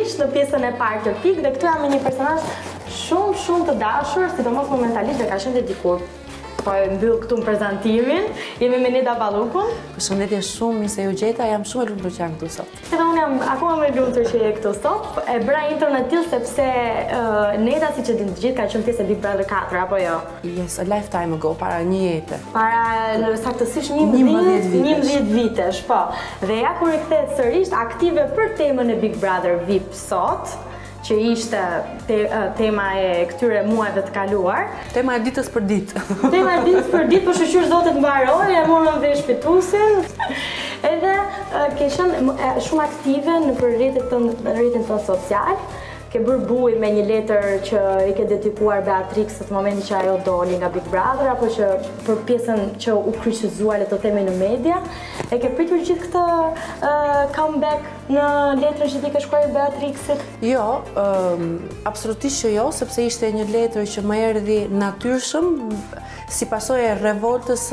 sërish në pjesën e parë të pikë dhe këtu jam me një personazh shumë të dashur, sidomos momentalisht dhe ka qenë dhe dikur. Po e mbyll këtu në prezantimin, jemi me Neda Ballukun. Përshëndetje shumë, mirë se ju gjeta, jam shumë e lumtur që jam këtu sot. Edhe unë jam akoma më e lumtur që je këtu sot. E bëra intro në tillë sepse Neda, siç e dinë të gjithë, ka qenë pjesë e Big Brother 4, apo jo? Yes, a lifetime ago, para një jete. Para saktësisht 11 vitesh, po. Dhe ja kur i kthehet sërish aktive për temën e Big Brother VIP sot, që ishte tema e këtyre muajve të kaluar. Tema e ditës për ditë. Tema e ditës për ditë, për shqyr zotit mbaroj, e morën vesh fitusin. Edhe ke qenë shumë aktive në rrjetin tonë social. Ke bërë buj me një letër që i ke dedikuar Beatrixës në momentin që ajo doli nga Big Brother, apo që për pjesën që u kryqëzuar le të themi në media. E ke pritur gjithë këtë comeback në letrën që ti ke shkruar Beatrixit? Jo, absolutisht që jo, sepse ishte një letër që më erdhi natyrshëm, si pasojë e revoltës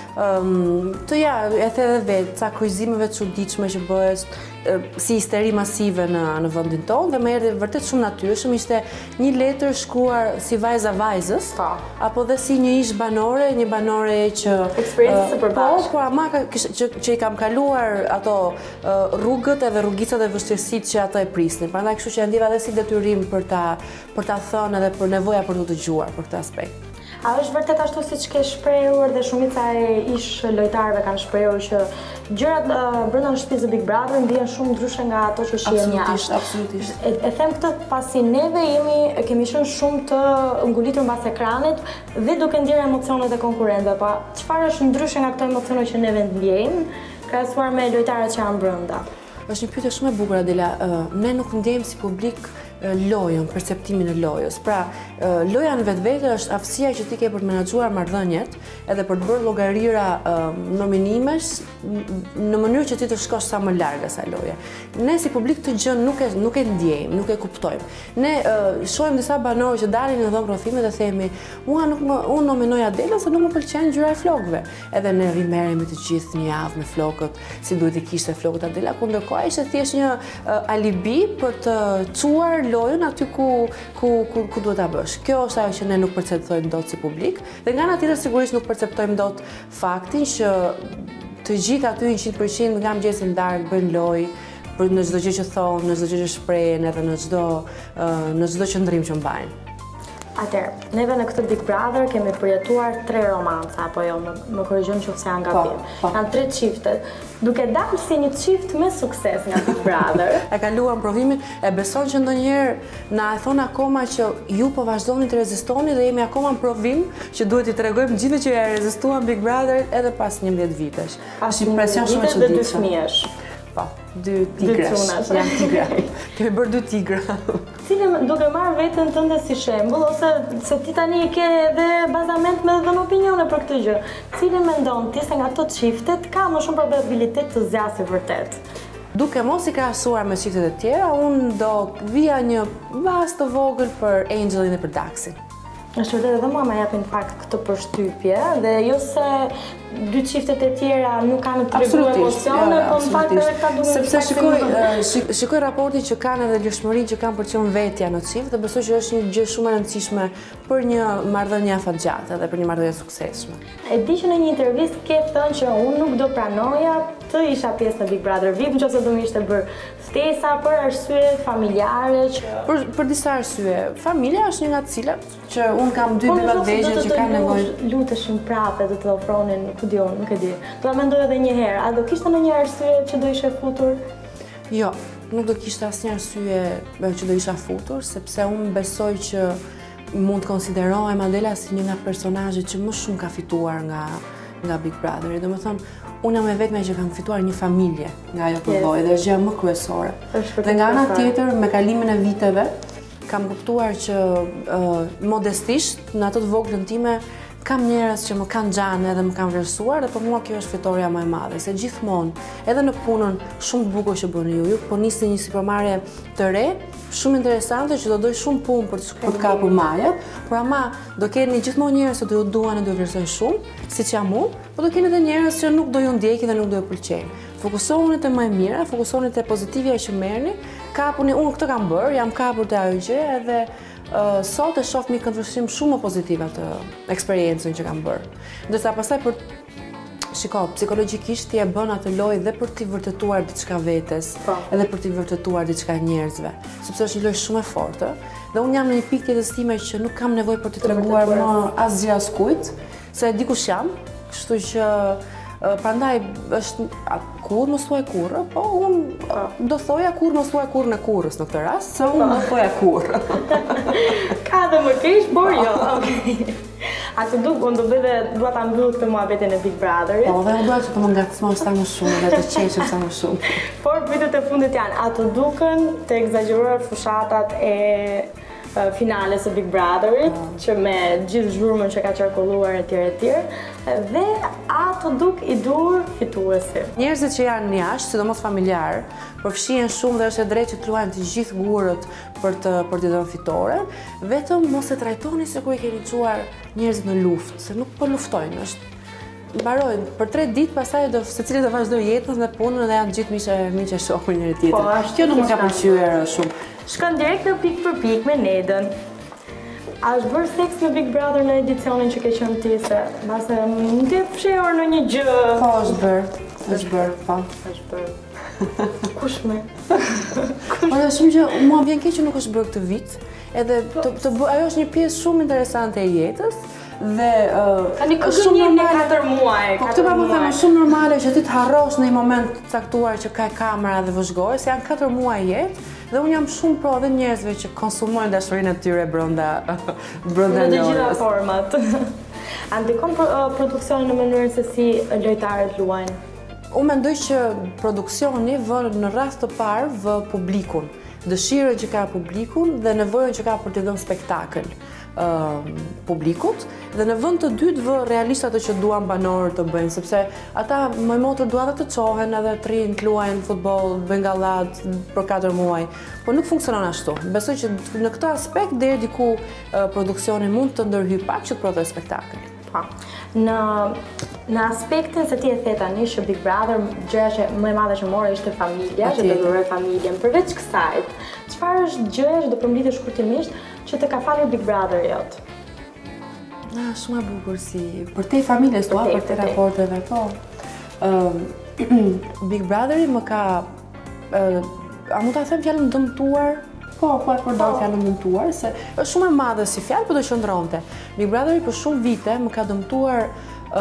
të e the edhe vetë, ca kryqëzimeve të çuditshme që bëhet si histeri masive në vendin tonë dhe më erdhi vërtet shumë natyrshëm, ishte një letër shkruar si vajza vajzës, apo dhe si një ish banore, një banore që eksperiencë së përbashkët. Po, ama që i kam kaluar ato rrugët edhe rrugicat e vështirësitë që ato e prisnin. Prandaj kështu që e ndjeva edhe si detyrim për ta thënë edhe për nevoja për të dëgjuar për këtë aspekt. A është vërtet ashtu siç ke shprehur dhe shumica e ish lojtarëve kanë shprehur që gjërat brenda në shtëpisë Big Brother ndihen shumë ndryshe nga ato që shihen jashtë? Absolutisht. E them këtë pasi neve kemi qenë shumë të ngulitur mbas ekranit dhe duke ndjerë emocionet e konkurrentëve. Pa çfarë është ndryshe nga këto emocione që neve ndjejmë krahasuar me lojtarët që janë brenda? Është një pyetje shumë e bukur, Adela. Ne nuk ndjejmë si publik lojën, perceptimin e lojës. Pra, loja në vetvete është aftësia që ti ke për të menaxhuar marrëdhëniet edhe për të bërë llogarira nominimesh në mënyrë që ti të shkosh sa më larg asaj loje. Ne si publik të gjën nuk e ndjejmë, nuk e kuptojmë. Ne shohim disa banorë që dalin në dhomë rrothimet dhe themi, unë nominoj Adelën se nuk më pëlqen ngjyra e flokëve. Edhe ne rrimerremi të gjithë një javë me flokët, si duhet i kishte flokët Adela, ku ndërkohë ishte thjesht një alibi për të çuar lojën aty ku duhet ta bësh. Kjo është ajo që ne nuk perceptojmë dot si publik, dhe nga ana tjetër sigurisht nuk perceptojmë dot faktin që të gjithë aty 100% nga mëngjesi në darkë bëjnë lojë në çdo gjë që thonë, në çdo gjë që shprehen, edhe në çdo qëndrim që mbajnë. Atëherë, neve në këtë Big Brother kemi përjetuar 3 romanca, apo jo, më korrigjoni nëse jam gabim. Janë 3 çifte, duke dalë si një çift me sukses nga Big Brother. E kaluam provimin, e beson që ndonjëherë na e thon akoma që ju po vazhdoni të rezistoni dhe jemi akoma në provim që duhet i tregojmë gjithë që ja rezistuan Big Brother edhe pas 11 vitesh. Pas një presion shumë e çuditshëm. 2 fëmijësh. Po, 2 tigrash. Janë tigra. Kemi bërë 2 tigra. Cilën duke marrë veten tënde si shembull, ose se ti tani ke edhe bazament me dhënë opinione për këtë gjë. Cilën mendon ti se nga ato çiftet ka më shumë probabilitet të zgjasë vërtet? Duke mos i krahasuar me çiftet e tjera, unë do vija një vas të vogël për Angelin dhe për Daxin. Është vërtet edhe mua më japin fakt këtë përshtypje dhe jo se 2 çiftet e tjera nuk kanë të treguar emocione, po në fakt edhe këta duhen. Sepse shikoj raportin që kanë edhe lëshmërinë që kanë për qenë vetja në çift dhe besoj që është një gjë shumë e rëndësishme për një marrëdhënie afatgjate dhe për një marrëdhënie suksesshme. E di që në një intervistë ke thënë që unë nuk do pranoja të isha pjesë në Big Brother VIP nëse do më ishte bërë ftesa për arsye familjare. Për disa arsye. Familja është një nga të cilat që unë kam 2 beba të vegjël që kanë nevojë. Luteshin prapë të ofronin, nuk e di. Do ta mendoj edhe një herë, a do kishte ndonjë arsye që do ishe futur? Jo, nuk do kishte asnjë arsye që do isha futur, sepse unë besoj që mund të konsiderohem Adela si një nga personazhet që më shumë ka fituar nga Big Brother. Domethënë, unë jam e vetmja që kam fituar një familje nga ajo përboj dhe është gjë më kryesore. Dhe nga ana tjetër, me kalimin e viteve, kam kuptuar që modestisht në ato të voglën time kam njerëz që më kanë xhanë edhe më kanë vlerësuar dhe për mua kjo është fitoria më e madhe, se gjithmonë, edhe në punën shumë të bukur që bëni ju po nisni një sipërmarrje të re, shumë interesante që do doj shumë punë për të kapur majat, por ama do keni gjithmonë njerëz që do ju duan dhe do ju vlerësojnë shumë, siç jam unë, por do keni edhe njerëz që nuk do ju ndjekin dhe nuk do ju pëlqejnë. Fokusoni te më e mira, fokusoni te pozitivja që merrni, kapuni, unë këtë kam bërë, jam kapur të ajo gjë edhe sot e shoh me këndvështrim shumë pozitiv atë eksperiencën që kam bërë. Ndërsa pastaj shiko, psikologjikisht ti e bën atë lojë dhe për t'i vërtetuar diçka vetes, edhe për t'i vërtetuar diçka njerëzve, sepse është një lojë shumë e fortë. Dhe unë jam në një pikë jetës time që nuk kam nevojë për t'i treguar më asgjë askujt, se di kush jam, kështu që prandaj është kur mos thuaj kurrë, po unë do thoja kur mos thuaj kurrë në kurrës në këtë rast, se unë do thoja kurrë. Ka dhe më keq, por jo, okej. A të duk, unë do bëjë dua ta mbyll këtë muhabetin e Big Brotherit. Po, dhe unë dua që të më ngacmosh sa më shumë dhe të qeshim sa më shumë. Por pyetjet e fundit janë, a të dukën të egzageruar fushatat e finales së Big Brotherit, që me gjithë zhurmën që ka qarkulluar etj, dhe a të duk i dur fituesi? Njerëzit që janë jashtë, sidomos familjar, përfshihen shumë dhe është e drejtë që të luajnë të gjithë gurët për t'i dhënë fitore, vetëm mos e trajtoni sikur i keni çuar njerëzit në luftë, se nuk po luftojnë, është mbarojnë për 3 ditë, pastaj secili do vazhdojë jetën dhe punën dhe janë gjithë miqë shoku njëri tjetrit. Kjo nuk më ka pëlqyer shumë. Shkon direkt në pikë për pikë me Nedën. A është bërë seks me Big Brother në edicionin që ke qenë ti, se mbase më të fshehur në një gjë? Po, është bërë, po. Është bërë. Kush me? Po dhe shumë që mua vjen keq që nuk është bërë këtë vit, edhe ajo është një pjesë shumë interesante e jetës, dhe tani këngënjim në 4 muaj. Po këtë pa më thënë shumë normale që ti të harrosh në një moment caktuar që ka kamera dhe vëzhgojë, se janë 4 muaj jetë, dhe unë jam shumë pro dhe njerëzve që konsumojnë dashurinë e tyre brenda në të gjitha format. A ndikon produksioni në mënyrën se si lojtarët luajnë? Unë mendoj që produksioni vë në rast të parë vë publikun, dëshirën që ka publikun dhe nevojën që ka për të dhënë spektakël publikut, dhe në vend të dytë vë realisht ato që duan banorët të bëjnë, sepse ata më motër duan të çohen edhe të rinë, të luajnë futboll, bëjnë gallat për 4 muaj, po nuk funksionon ashtu. Besoj që në këtë aspekt deri diku produksioni mund të ndërhyjë pak që të prodhojë spektakël. Po. Në aspektin se ti e the tani që Big Brother, gjëja që më e madhe që morë ishte familja, që të duroj familjen. Përveç kësaj, çfarë është gjëja që do përmblidhesh shkurtimisht që të ka falur Big Brother jot? Shumë e bukur si për te familjes tua, për te raporteve, po. Big Brotheri më ka, a mund ta them fjalën dëmtuar? Po, e përdor fjalën dëmtuar, se është shumë e madhe si fjalë, po do qëndronte. Big Brotheri për shumë vite më ka dëmtuar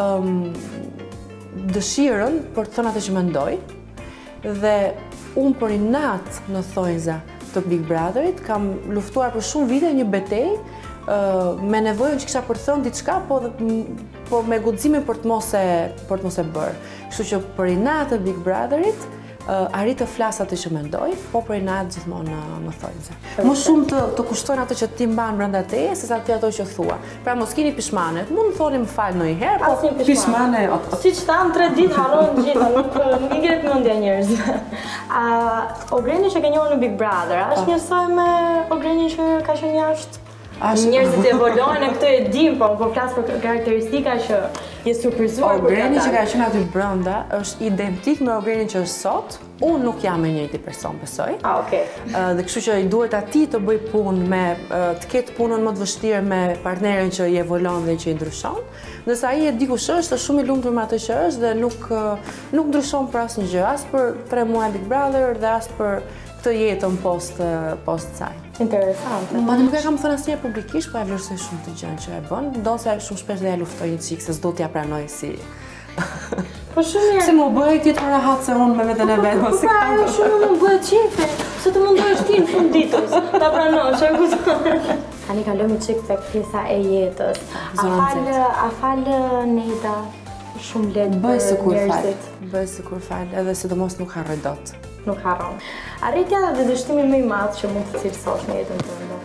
dëshirën për të thënë atë që mendoj, dhe unë për inat në thonjza të Big Brotherit kam luftuar për shumë vite një betejë me nevojën që kisha për thënë diçka, po me guximin për të mos e bërë. Kështu që për inat të Big Brotherit arrit të flas atë që mendoj, po për inat gjithmonë në thonjza. Më shumë të kushtojnë ato që ti mban brenda teje, sesa ti ato që thua. Pra mos keni pishmane. Mund të thoni më fal ndonjëherë, po pishmane. Siç tham 3 ditë harrojnë gjitha, nuk i ngjet mendja njerëzve. Ogreni që ke njohur në Big Brother, është njësoj me Ogrenin që ka qenë jashtë? Njerëzit evoluojnë e këtë e dim, po flas për karakteristika që je surprizuar për Ogreni që ka qenë aty brenda është identik me Ogrenin që është sot. Unë nuk jam e njëjti person, besoj. Okej. Dhe kështu që i duhet atij të bëj punë të ketë punën më të vështirë me partnerin që i evolon dhe që i ndryshon. Ndërsa ai e di kush është shumë i lumtur me atë që është dhe nuk ndryshon për asnjë gjë, as për 3 muaj Big Brother dhe as për këtë jetën post saj. Interesante. Po nuk e kam thënë asnjëherë publikisht, po e vlerësoj shumë të gjën që e bën. Ndonse shumë shpesh dhe ja luftoj një çik se s'do t'ja pranoj si. Po shumë mirë. Se më bëj ti të rahat se unë me veten e vet, mos e kam. Po shumë më bëhet qefe. Se të mundohesh ti në fund ditës ta pranosh, e kupton? Tani kalojmë çik tek pjesa e jetës. A fal Neda shumë lehtë. Bëj sikur fal, edhe sidomos nuk harroj dot. Nuk harron. Arritja dhe dështimi më i madh që mund të cilësosh në jetën tënde?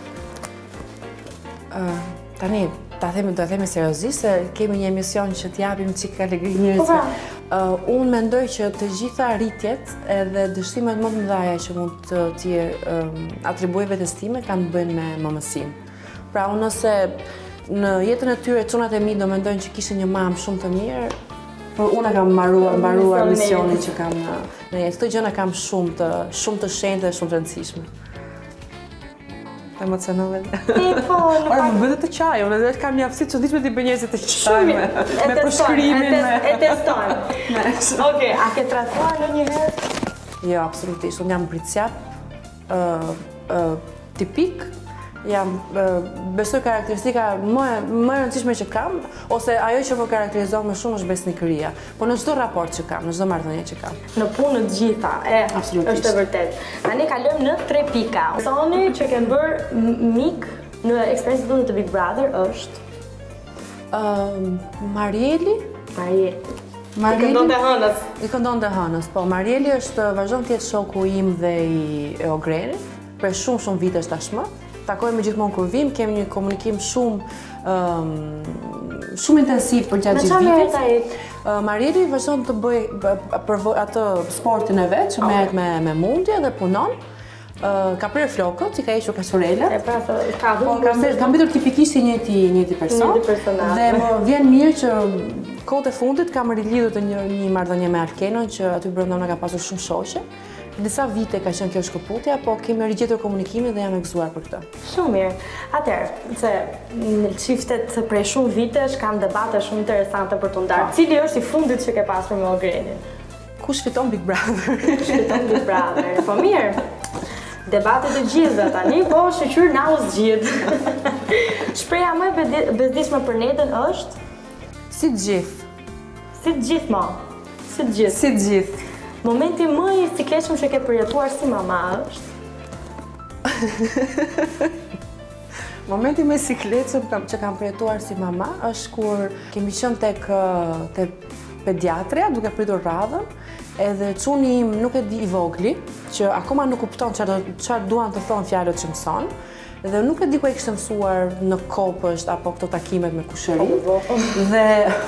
Tani, do të themi seriozisht se kemi një emision që t'japim çik alegri njerëzve. Unë mendoj që të gjitha arritjet edhe dështimet më të mëdha që mund t'i atribuoj vetes time kanë të bëjnë me mamësinë. Pra unë nëse në jetën e tyre çunat e mi do mendojnë që kishin një mamë shumë të mirë, Por unë kam mbaruar misionin që kam në jetë. Këto gjëra kam shumë të shenjtë dhe shumë të rëndësishme. Emocionove. Po, ora më bëhet të çaj, unë edhe kam mjaftësi të çuditshme të bëj njerëzit të çaj me përshkrimin e teston. Okej, a ke trajtuar ndonjëherë? Jo, absolutisht. Unë jam britsjap, tipik. Besoj karakteristika më e rëndësishme që kam, ose ajo që më karakterizon më shumë është besnikëria. Po në çdo raport që kam, në çdo marrëdhënie që kam. Në punë të gjitha, është e vërtet. Tani kalojmë në 3 pika. Personi që ke bërë mik në eksperiencën tonë të Big Brother është Marieli. I këndonte hënës. I këndonte hënës, po. Marieli vazhdon të jetë shoku im dhe i Ogrenit për shumë vitesh tashmë. Takojmë gjithmonë kur vim, kemi një komunikim shumë intensiv për gjatë gjithë vitit. Marieli vazhdon të bëj atë sportin e vet, që merret me mundje dhe punon. Ka prerë flokët, si ka hequr kasorela. Ka mbetur tipikisht i njëjti person. Dhe më vjen mirë që kohët e fundit kam rilidhur të një marrëdhënie me Alkenon, që aty brenda na ka pasur shumë shoqe. Disa vite ka qenë kjo shkëputja, po kemi rigjetur komunikimin dhe jam e gëzuar për këtë. Shumë mirë. Atëherë, se në çiftet prej shumë vitesh kanë debate shumë interesante për të ndarë. Cili është i fundit që ke pasur me Ogrenin? Kush fiton Big Brother? Kush fiton Big Brother? Po mirë. Debatet e gjitha tani, po shoqyr na u zgjidh. Shpreha më e bezdishme për netën është si të gjithë. Si të gjithë më. Si të gjithë. Si të gjithë. Momenti më i sikletshëm që ke përjetuar si mama është? Momenti më i sikletshëm që kam përjetuar si mama është kur kemi qenë tek pediatria duke pritur radhën, edhe çuni im nuk e di i vogli, që akoma nuk kupton çfarë duan të thonë fjalët që mëson, dhe nuk e di ku e kishte mësuar në kopësht apo këto takimet me kushëri. Dhe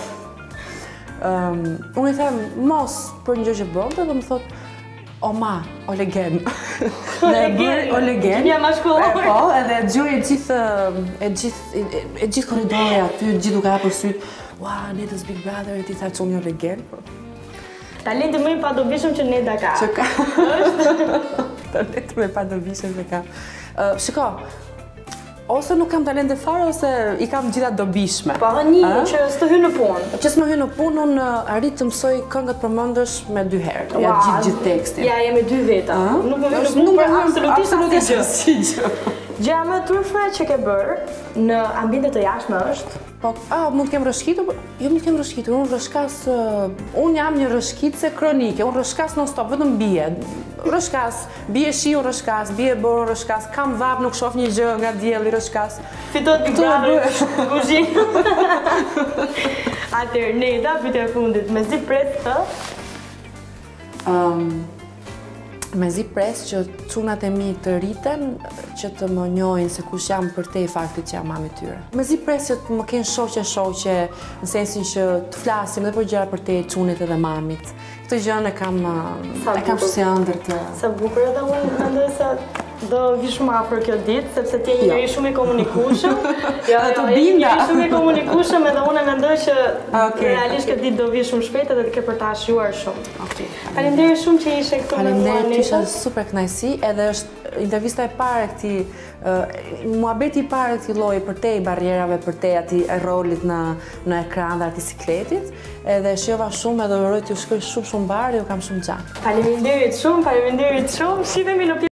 unë i them mos për një gjë që bënte dhe më thot o ma, o legen. Gjinja mashkullore. Po, edhe gjoj e gjithë koridore aty, gjithë duke hapur syt. Ua, netës Big Brother, ti tha që unë o legen. Talenti më i padobishëm që Neda ka. Që ka. Talenti më i padobishëm që ka. Shiko, ose nuk kam talente fare, ose i kam gjitha dobishme. Po një që s'të hy në punë. Që s'më hy në punë, unë arrit të mësoj këngët përmendësh me 2 herë. Ja gjithë tekstin. Ja, jemi 2 veta. Nuk më hy në punë për absolutisht asnjë gjë. Gjëja më e turpshme që ke bërë në ambiente të jashtme është? Po, mund të kem rrëshqitur? Jo, mund të kem rrëshqitur. Unë jam një rrëshqitse kronike. Unë rrëshkas non stop, vetëm bie. Rrëshkas, bie shiu rrëshkas, bie borë rrëshkas, kam vap, nuk shoh një gjë nga dielli rrëshkas. Fiton Big Brother në kuzhinë. Atëherë, Neda, pyetja e fundit, mezi pres të? Mezi pres që çunat e mi të rriten, që të më njohin se kush jam për te i faktit që jam mami tyre. Mezi pres që të më kenë shoqe, në sensin që të flasim dhe për gjëra për te çunit edhe mamit. Këtë gjënë e kam si ëndër të... Sa bukur edhe unë mendoj se do vi shumë afër kjo ditë, sepse ti je njëri shumë i komunikueshëm. Jo, njëri shumë i komunikueshëm edhe unë mendoj që realisht këtë ditë do vi shumë shpejt edhe të ke për ta shijuar shumë. Faleminderit shumë që ishe këtu me mua. Faleminderit, isha super kënaqësi, edhe është intervista e parë këtij, muhabeti i parë këtij lloji për te i barrierave, për te atij rolit në ekran dhe atij sikletit, edhe shijova shumë edhe uroj t'ju shkoj shumë mbar, ju kam shumë gjatë. Faleminderit shumë, shihemi në